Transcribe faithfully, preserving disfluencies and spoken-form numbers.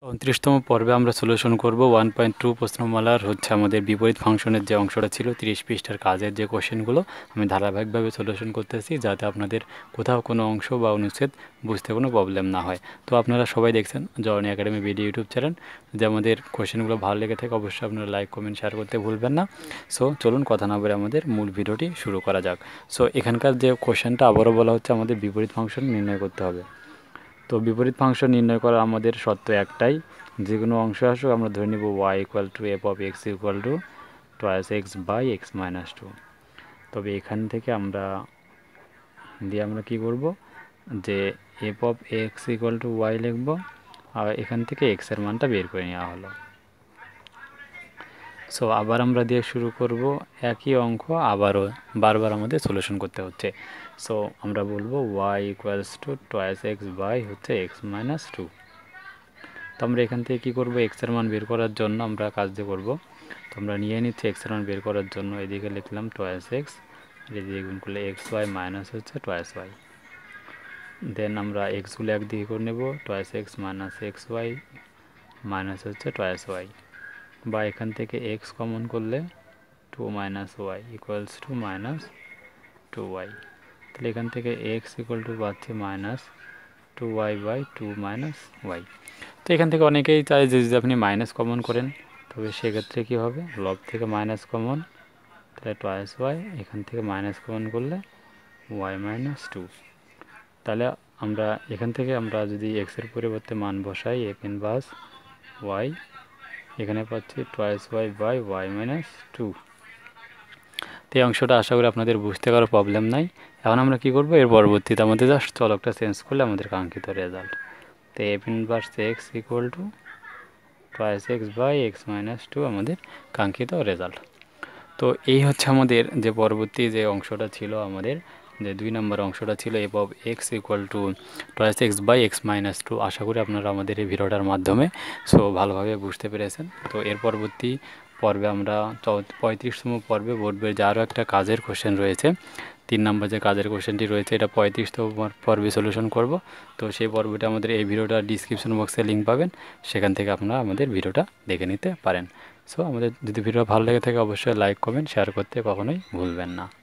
উনত্রিশতম পর্বে আমরা সলিউশন করব ওয়ান পয়েন্ট টু প্রশ্নমালার হচ্ছে আমাদের বিপরীত ফাংশনের যে অংশটা ছিল তিরিশ পৃষ্ঠার কাজের যে কোশ্চেনগুলো আমি ধারাবাহিকভাবে সলিউশন করতেছি, যাতে আপনাদের কোথাও কোনো অংশ বা অনুচ্ছেদ বুঝতে কোনো প্রবলেম না হয়। তো আপনারা সবাই দেখছেন জননী একাডেমি ভিডিও ইউটিউব চ্যানেল, যে আমাদের কোশ্চেনগুলো ভালো লেগে থাকে অবশ্যই আপনারা লাইক কমেন্ট শেয়ার করতে ভুলবেন না। সো চলুন কথা না বলে আমাদের মূল ভিডিওটি শুরু করা যাক। সো এখানকার যে কোশ্চেনটা আবারও বলা হচ্ছে আমাদের বিপরীত ফাংশন নির্ণয় করতে হবে। তো বিপরীত ফাংশন নির্ণয় করা আমাদের শর্ত একটাই, যে কোনো অংশ আসুক আমরা ধরে নিব y equal to f of x equal to twice x by x minus two. তবে এখান থেকে আমরা দিয়ে আমরা কী করব, যে f of x equal to y লিখব, আর এখান থেকে এক্সের মানটা বের করে নেওয়া হলো। সো আবার আমরা দিয়ে শুরু করব একই অঙ্ক, আবারও বারবার আমাদের সলিউশন করতে হচ্ছে। সো আমরা বলবো y equals to twice x by হচ্ছে এক্স মাইনাস টু। তো আমরা এখান থেকে কী করবো, এক্সের মান বের করার জন্য আমরা কাজ দিয়ে করবো। তো আমরা নিয়ে নিচ্ছি এক্সের মান বের করার জন্য, এদিকে লিখলাম টয়েস এক্স, এদিকে গুণ করলে এক্স ওয়াই মাইনাস হচ্ছে টয়েস ওয়াই। দেন আমরা এক্সগুলো একদিকে করে নেব, twice x minus x y minus হচ্ছে টয়েস ওয়াই, বা এখান থেকে এক্স কমন করলে two minus y equals to minus two y. তাহলে এখান থেকে এক্স ইকুয়াল টু পাচ্ছে minus two y by two minus y. তো এখান থেকে অনেকেই চায় যে যদি আপনি মাইনাস কমন করেন, তবে সেক্ষেত্রে কী হবে, লব থেকে মাইনাস কমন, তাহলে টয়েস ওয়াই, এখান থেকে মাইনাস কমন করলে ওয়াই মাইনাস টু। তাহলে আমরা এখান থেকে আমরা যদি এক্সের পরিবর্তে মান বসাই এফ ইনভার্স ওয়াই, এখানে পাচ্ছি twice y by y minus two. তো এই অংশটা আশা করি আপনাদের বুঝতে কারো প্রবলেম নাই। এখন আমরা কী করবো, এর পরবর্তীতে আমাদের জাস্ট চলকটা চেঞ্জ করলে আমাদের কাঙ্ক্ষিত রেজাল্ট। তো f inverse x equal to twice x by x minus two আমাদের কাঙ্ক্ষিত রেজাল্ট। তো এই হচ্ছে আমাদের যে পরবর্তী যে অংশটা ছিল, আমাদের যে দুই নম্বর অংশটা ছিল f of x equal to twice x by x minus two. আশা করি আপনারা আমাদের এই ভিডিওটার মাধ্যমে সো ভালোভাবে বুঝতে পেরেছেন। তো এর পরবর্তী পর্বে আমরা পঁয়ত্রিশতম পর্বে বোর্ডের যে আরও একটা কাজের কোশ্চেন রয়েছে, তিন নম্বর যে কাজের কোশ্চেনটি রয়েছে, এটা পঁয়ত্রিশতম পর্বে সলিউশন করব। তো সেই পর্বটা আমাদের এই ভিডিওটা ডিসক্রিপশন বক্সে লিঙ্ক পাবেন, সেখান থেকে আপনারা আমাদের ভিডিওটা দেখে নিতে পারেন। সো আমাদের যদি ভিডিও ভালো লেগে থাকে অবশ্যই লাইক কমেন্ট শেয়ার করতে কখনোই ভুলবেন না।